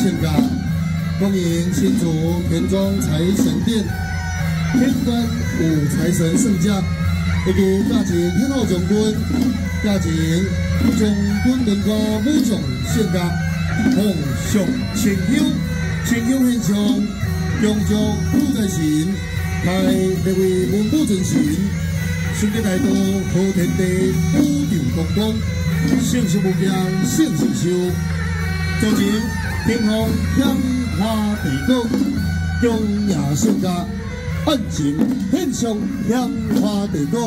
献家，恭迎新竹田庄财神殿天官五财神圣驾，以及家境天后将军、家境将军文化武将献家，奉上清香，清香献上，恭祝武财神开列位文武真神，身体大道好天地，武场公公，圣寿无疆，圣寿寿，早前天皇香花地沟，中夜献家。 案情献上香花地沟，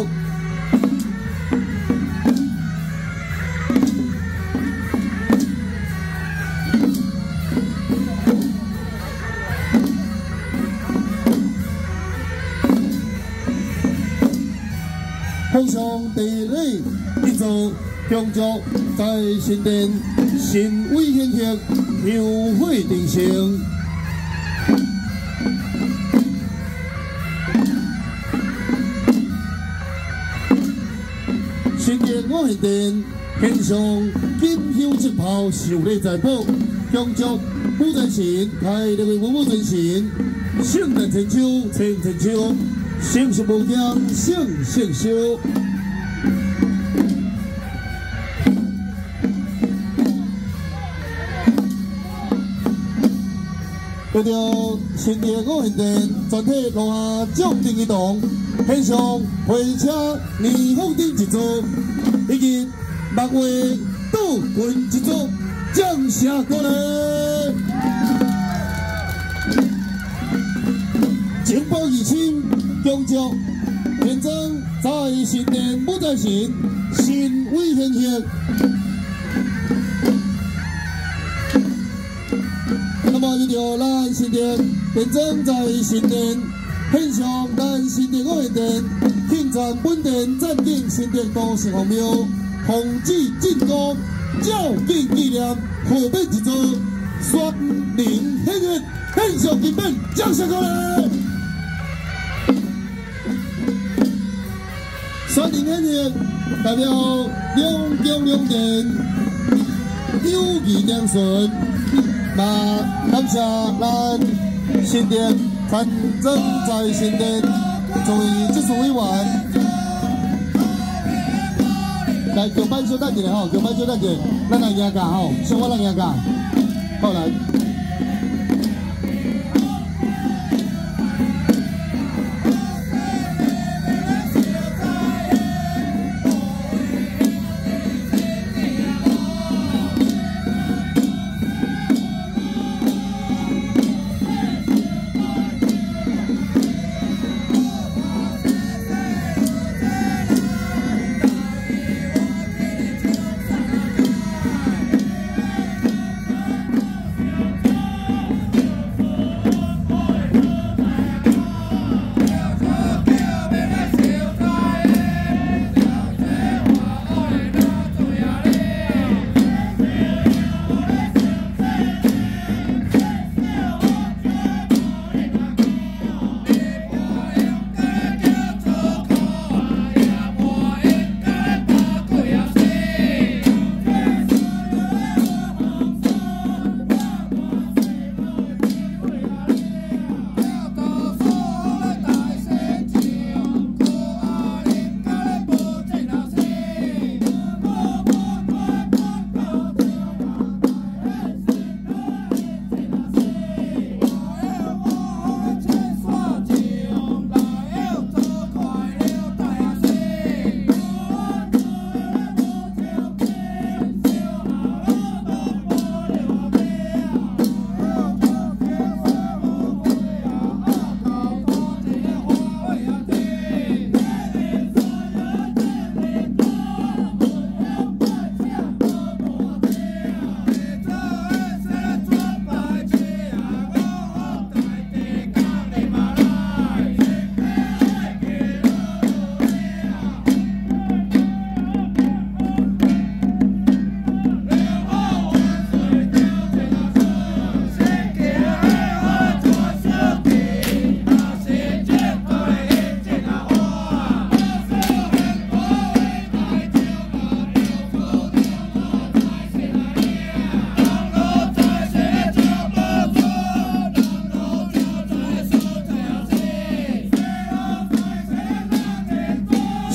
奉上地礼一座，恭祝在神殿神威显赫，香火鼎盛。 新店我现殿献上金香一炮，受礼在宝，恭祝武财神开列位文武真神，圣诞千秋千千秋，圣寿无疆圣圣寿。为着新店我现殿全体落下将定一动。 献上火车年放灯一组，以及幕画倒棍一组，将下过来。情报义亲，恭祝田庄在神殿武财神神威显赫。那么依照咱神殿田庄在神殿。 献上咱新店我现殿庆赞本殿暂定新店都市皇庙，弘旨进宫，照敬纪念，河北一座双灵显赫，献上金本，掌声过来！双灵显赫代表两宫两殿友谊良顺，那感谢咱新店。 参政在新店，作为技术委员，来叫班小等一下吼，叫班小等一下，咱来赢架吼，先我来赢架，好来。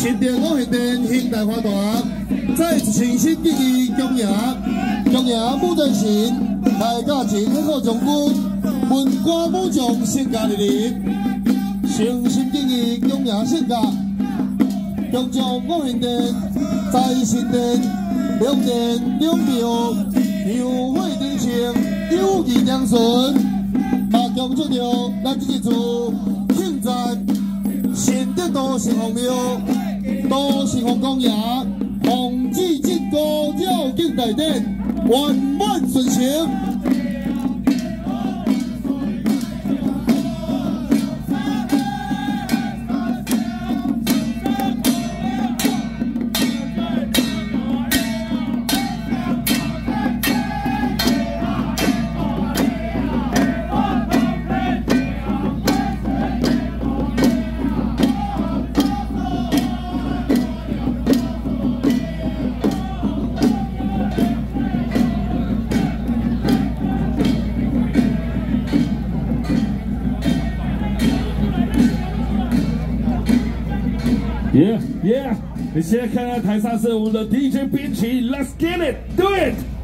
新店五县店兴大花大，再一次新建议公爷武在神来驾前很好将军，文官武将性格莅临，诚心建议公爷性格，强将五县店在新店两殿两庙，庙会登城，友谊良顺，嘛强做着咱这一次庆赞新店都城隍庙。 都是皇公爷，皇旨进高调敬大典，圆满顺成。 Yeah， 你现在看到台上是我们的 DJ 编曲 ，Let's get it，do it。